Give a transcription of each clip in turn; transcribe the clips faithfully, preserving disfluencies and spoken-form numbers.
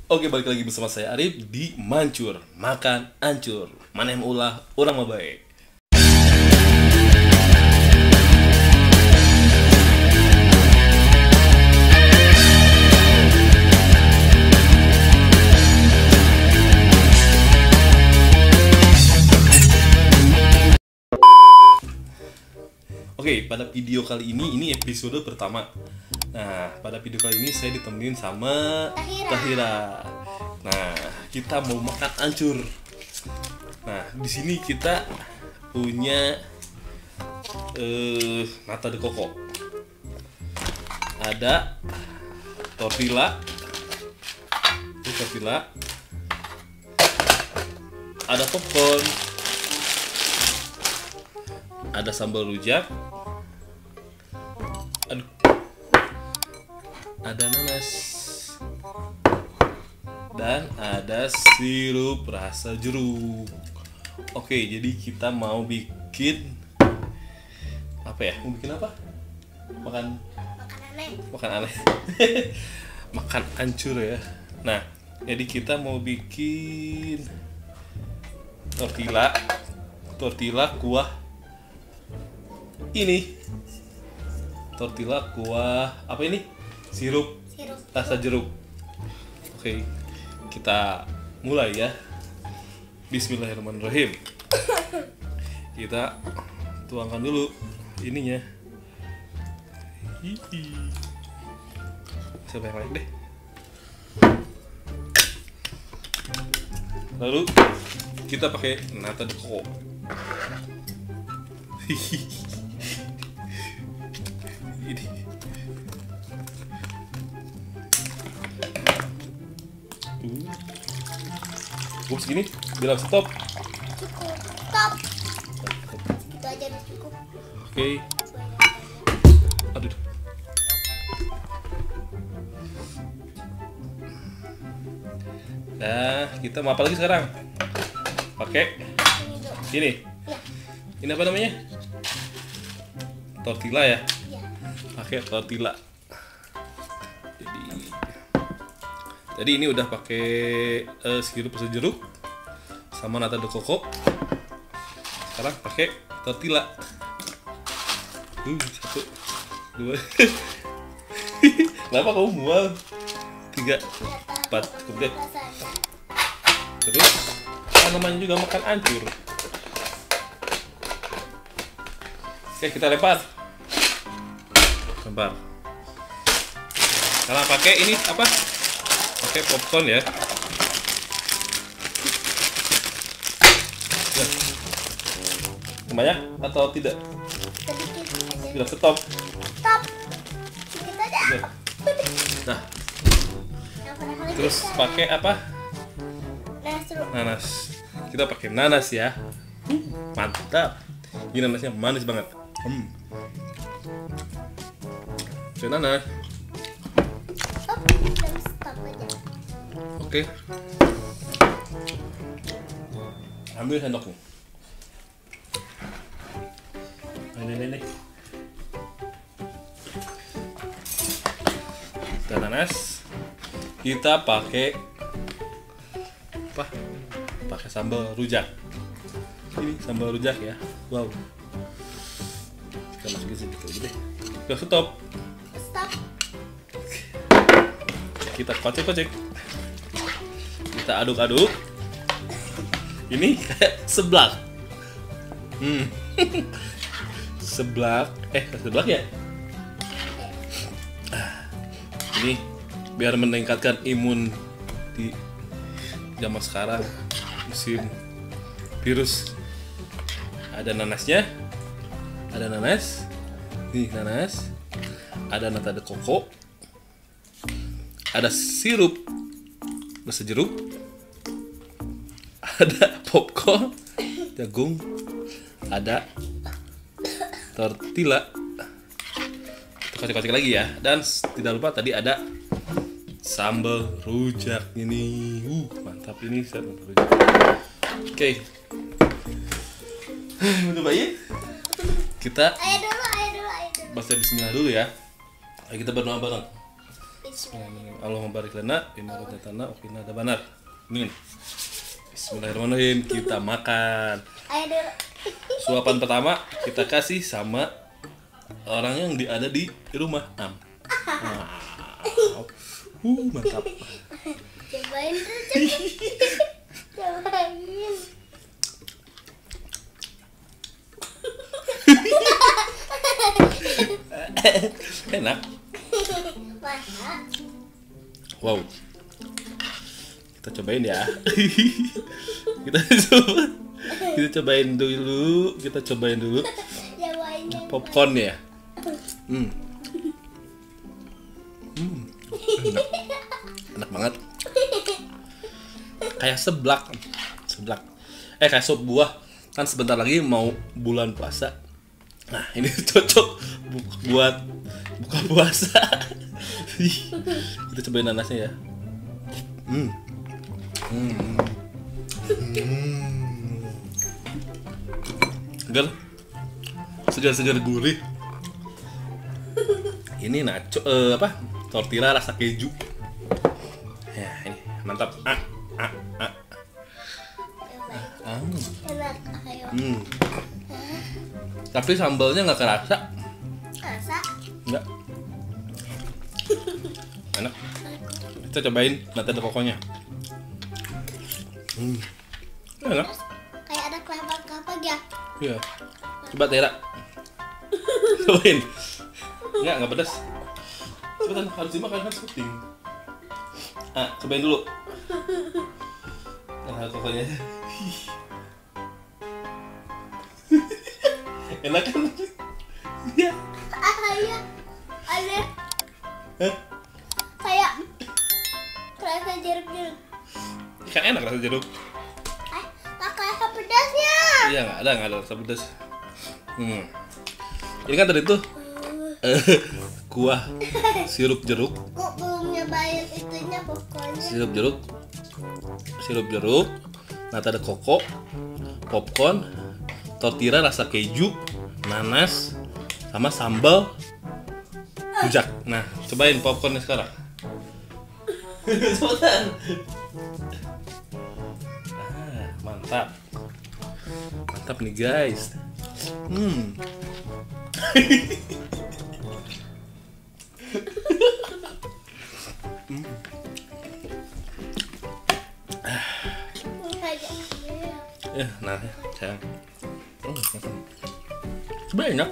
Oke, balik lagi bersama saya Arif di Mancur Makan Ancur. Mana yang ulah orang mah baik. Oke, pada video kali ini, ini episode pertama. Nah, pada video kali ini saya ditemenin sama Tahira. Tahira. Nah, kita mau makan ancur. Nah, di sini kita punya eh nata de coco. Ada tortilla. Ini tortilla. Ada popcorn. Ada sambal rujak. Aduh. Ada nanas. Dan ada sirup rasa jeruk. Oke, jadi kita mau bikin apa ya? Mau bikin apa? Makan Makan aneh. makan aneh. Makan ancur ya. Nah, jadi kita mau bikin tortilla. Tortilla kuah ini. Tortilla kuah apa ini? Sirup Sirup. rasa jeruk. Oke, kita mulai ya. Bismillahirrahmanirrahim. Kita tuangkan dulu ininya. Hihi. Coba yang lain deh. Lalu kita pakai nata de coco. Hihi. Ini. Gue segini bilang stop. Cukup. Stop. Itu aja udah cukup. Oke. Aduh. Nah, kita mau apa lagi sekarang? Pakai Ini dulu. ini. Ya. Ini apa namanya? Tortilla ya. Ya. Pakai tortilla. Jadi, tadi ini udah pakai uh, sirup rasa jeruk sama nata de coco. Sekarang pakai tortilla. Uh, satu, dua. Kenapa kamu mual? Tiga, empat, kemudian Rasanya. terus kan namanya juga makan ancur. Oke, kita lempar. Lempar. Sekarang pakai ini apa? Pakai popcorn ya. Nah. Banyak atau tidak? Sedikit aja. Bilang stop. Stop. Sedikit aja. Oke. Nah, Yang pernah terus pakai apa? Nah, seru. Nanas. Kita pakai nanas ya. Mantap. Ini nanasnya manis banget. Hmm. Pakai nanas. Stop. Dan stop aja. Oke. Ambil sendoknya. Ini ini ini. Kita nanas. Kita pakai apa? Pakai sambal rujak. Ini sambal rujak ya. Wow. Kita masukin sedikit aja deh. Udah stop. Stop. Kita kocek-kocek. Kita aduk-aduk. Ini kayak seblak. Hmm. Seblak. Eh, seblak ya? Ini biar meningkatkan imun di zaman sekarang, musim virus. Ada nanasnya. Ada nanas. Nih nanas. Ada nata de coco. Ada sirup rasa jeruk. Ada popcorn, jagung, ada tortilla. Kita kocek-kocek lagi ya. Dan tidak lupa tadi ada sambal rujak ini. Uh, mantap ini sambal rujak. Oke. Udah baik. Kita Ayo dulu, ayo dulu, ayo dulu. baca bismillah dulu ya. Ayo kita berdoa bareng. Bismillahirrahmanirrahim. Allahumma barik lana bima razaqtana wa qina adzabannar. Amin. Bismillahirrahmanirrahim, kita makan. Ayo dulu. Suapan pertama kita kasih sama orang yang di, ada di rumah. Am. Wow. Uh, mantap. Cobain dulu, cobain. Enak. Masa? Wow. Kita cobain ya. Kita coba. Kita cobain dulu. Kita cobain dulu. Cobain yang Popcorn ya. Hmm. Hmm. Enak. Enak banget. Kayak seblak. Seblak. Eh kayak sop buah. Kan sebentar lagi mau bulan puasa. Nah, ini cocok bu- buat buka puasa. Kita cobain nanasnya ya. Hmm. Hmm. Hmm. Segar. Segar-segar gurih. Ini nacho eh, apa? Tortilla rasa keju. Ya, ini mantap. Ah, ah, ah. Ah. enak. Ayo. Hmm. Tapi sambalnya nggak kerasa. Masa? Enggak. Enak. Kita cobain nanti ada kokonya. Hmm. Enak. Kayak ada kelapa-kelapa ya. Iya. Coba Tera. Cobain. Enggak, enggak pedas. Cepetan, harus dimakan kan penting. Ah, cobain dulu. Nah, kokonya. Enak kan? Iya. Ah, kayak ada Hah? kayak kerasa jeruk-jeruk. Kan enak rasa jeruk. Eh, tak kerasa pedasnya. Iya, nggak ada, nggak ada rasa pedas. Hmm. Ini kan tadi tuh eh, kuah sirup jeruk, Kok belum nyobain itunya pokoknya. sirup jeruk, sirup jeruk. Nah, ada koko, popcorn, tortilla rasa keju, nanas, sama sambal rujak. Nah, cobain popcornnya sekarang. Cepetan. Ah, mantap. Mantap nih guys. Hmm. Ya, nah, sayang. Oh, banyak.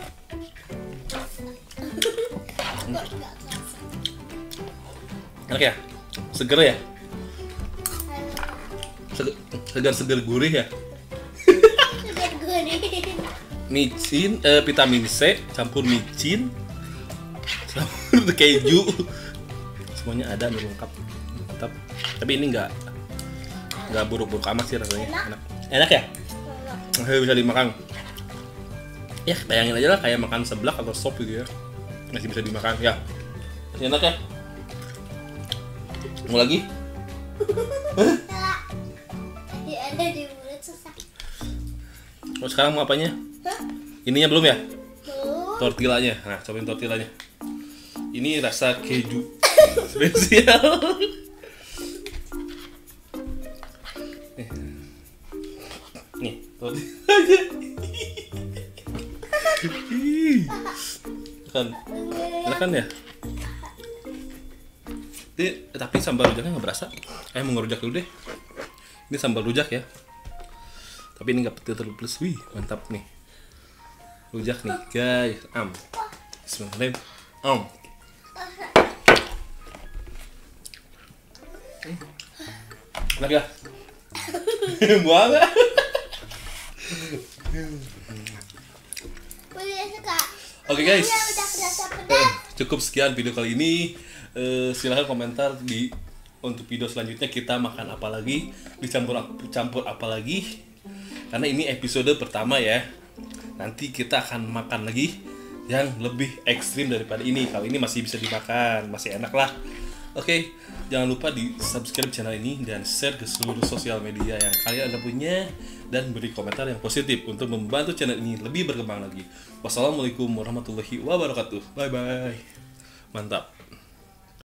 Enak ya? Seger ya? Seg- Segar-segar gurih ya? Sudah gurih. Micin, eh, vitamin C, campur micin, campur keju. Semuanya ada nih lengkap. Mantap. Tapi ini enggak enggak buruk-buruk amat sih rasanya. Enak. Enak ya? Masih bisa dimakan. Ya, bayangin aja lah kayak makan seblak atau sop gitu ya. Masih bisa dimakan ya. Enak ya? Mau lagi? Masih ada di mulut susah. Oh, sekarang mau apanya? Hah? Ininya belum ya? Tuh. Tortillanya. Nah, cobain tortillanya. Ini rasa keju spesial. Nih, nih tortillanya. Kan, enak kan ya? Ini, tapi sambal rujaknya nggak berasa. Eh, mau ngerujak dulu deh. Ini sambal rujak ya. Tapi ini nggak petil terlalu plus. Wih, mantap nih. Rujak nih, guys. Am. Bismillahirrahmanirrahim. Am. Enak ya? Buang nggak? Udah suka. Oke guys. Udah udah kerasa Eh, pedas. cukup sekian video kali ini. Eh, silahkan komentar di untuk video selanjutnya kita makan apa lagi, dicampur campur apa lagi. Karena ini episode pertama ya. Nanti kita akan makan lagi yang lebih ekstrim daripada ini. Kali ini masih bisa dimakan, masih enak lah. Oke, jangan lupa di subscribe channel ini dan share ke seluruh sosial media yang kalian ada punya, dan beri komentar yang positif untuk membantu channel ini lebih berkembang lagi. Wassalamualaikum warahmatullahi wabarakatuh. Bye bye. Mantap.